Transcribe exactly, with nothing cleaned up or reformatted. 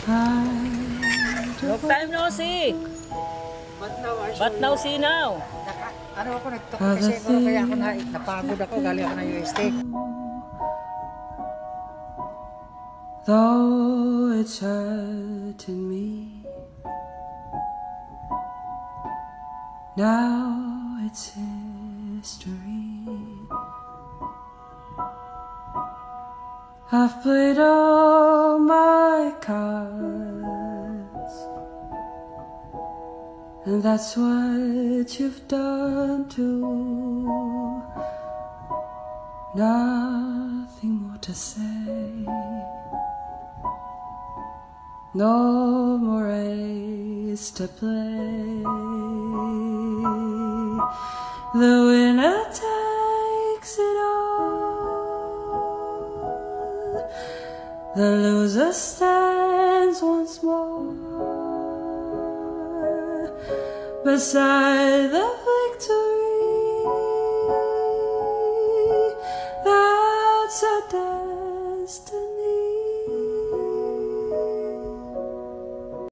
Long time no see. But now, I But now see now. Naka, ano ako, nagtok kasi ako, kaya ako na, napagod ako, galing ako ng U S T. Though it's hurting me, now it's history. I've played all my cards, and that's what you've done too. Nothing more to say, no more race to play. The winner takes it all, the loser stands once more beside the victory. That's our destiny.